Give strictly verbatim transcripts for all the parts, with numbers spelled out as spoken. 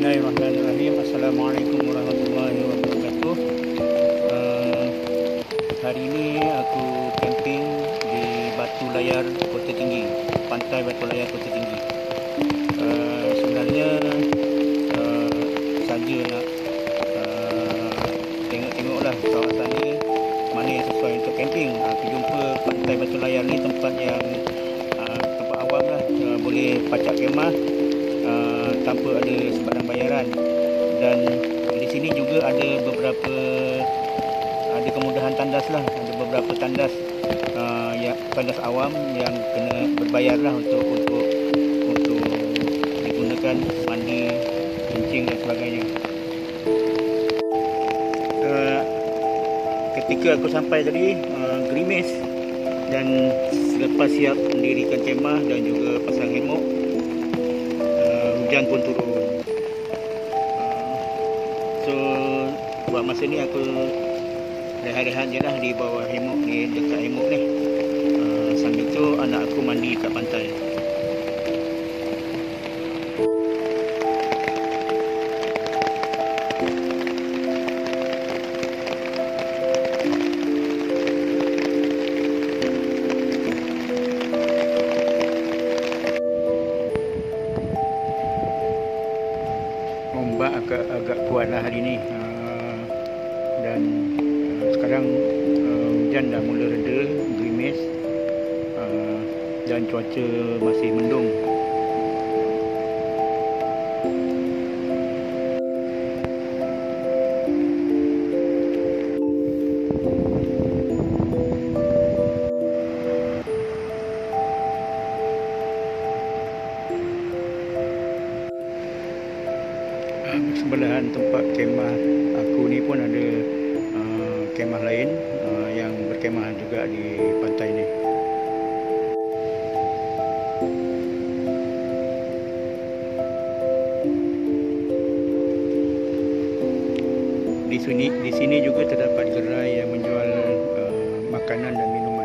Bismillahirrahmanirrahim. Assalamualaikum warahmatullahi wabarakatuh. Uh, hari ini aku camping di Batu Layar, Kota Tinggi, Pantai Batu Layar, Kota Tinggi. Uh, sebenarnya uh, saja nak uh, tengok-tengoklah kawasan ni mana yang sesuai untuk camping. Uh, aku jumpa Pantai Batu Layar ni tempat yang uh, tempat awam lah, uh, boleh pacak kemah Uh, tanpa ada sebarang bayaran, dan di sini juga ada beberapa ada kemudahan tandas lah, ada beberapa tandas uh, ya tandas awam yang kena berbayar lah untuk untuk untuk digunakan mandi, kencing dan sebagainya. Uh, ketika aku sampai tadi uh, gerimis, dan selepas siap mendirikan kemah dan juga pasang hemok, hujan pun turun. So buat masa ni aku rehat-rehat je lah di bawah hemok ni, dekat hemok ni. uh, Sambil tu anak aku mandi kat pantai. Ombak agak, agak kuat lah hari ni, uh, dan uh, sekarang uh, hujan dah mula reda, gerimis, uh, dan cuaca masih mendung. Sebelahan tempat kemah aku ni pun ada uh, kemah lain uh, yang berkemah juga di pantai ni. Di sini di sini juga terdapat gerai yang menjual uh, makanan dan minuman.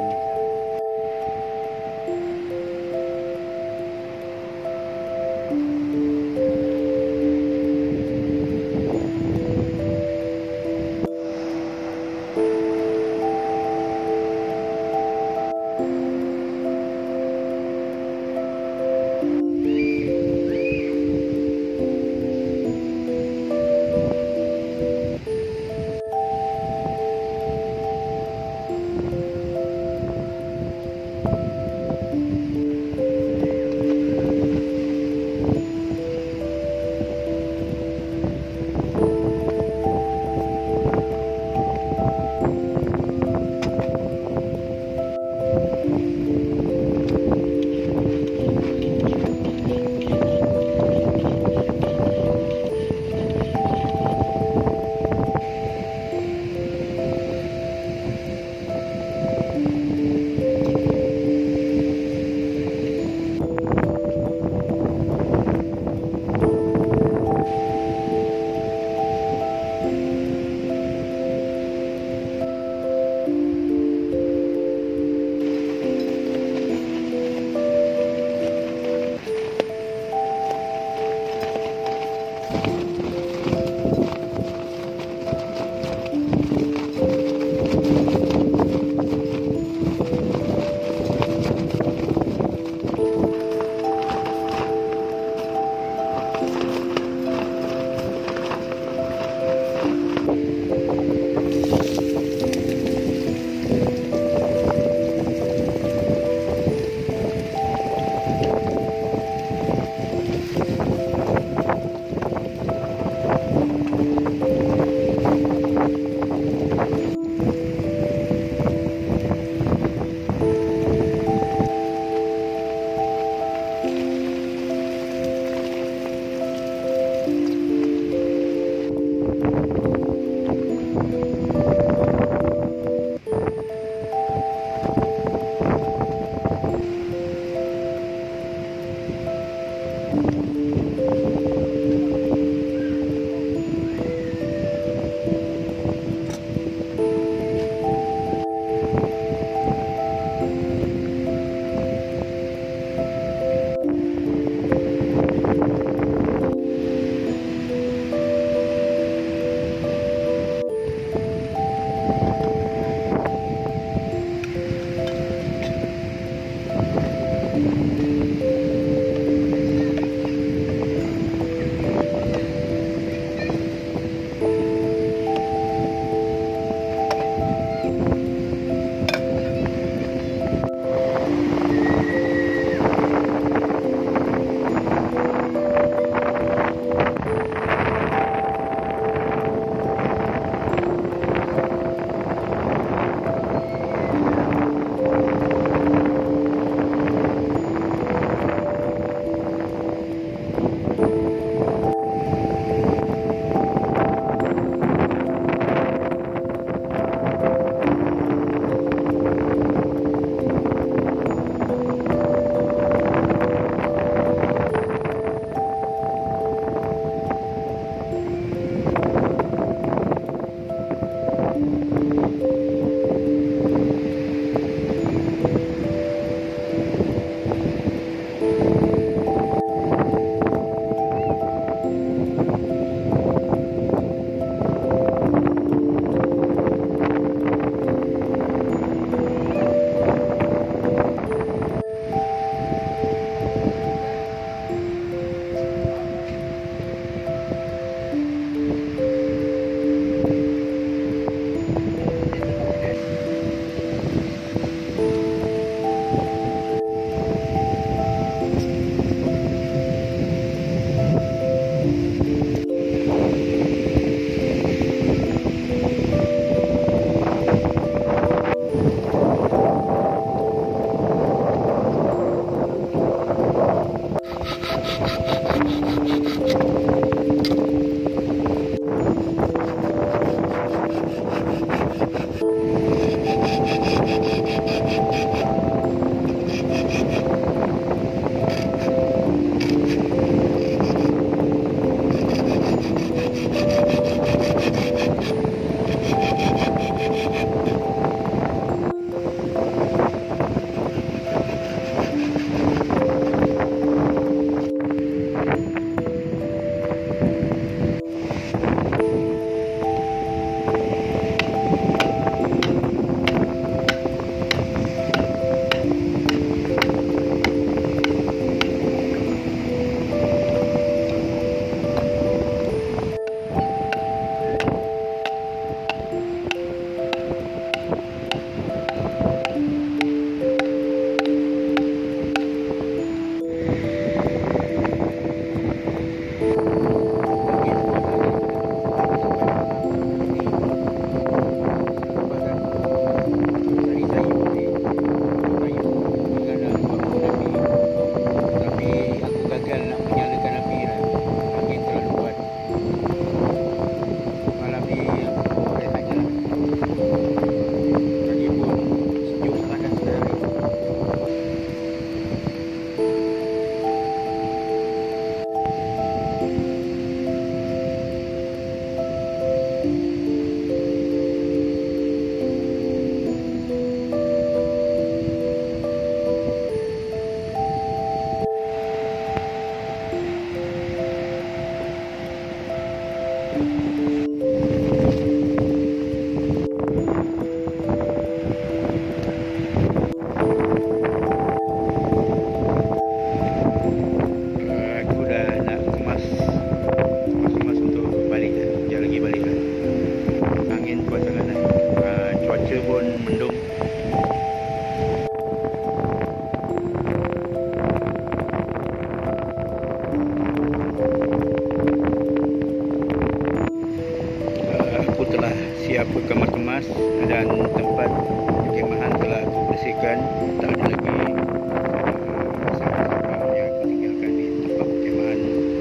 kebaikan, tak ada lagi uh, sampah-sampah yang aku tinggalkan di tempat perkemahan.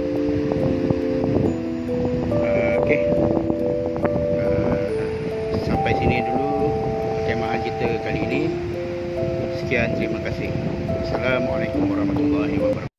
Uh, Okey, uh, sampai sini dulu perkemahan kita kali ini. Sekian, terima kasih. Assalamualaikum warahmatullahi wabarakatuh.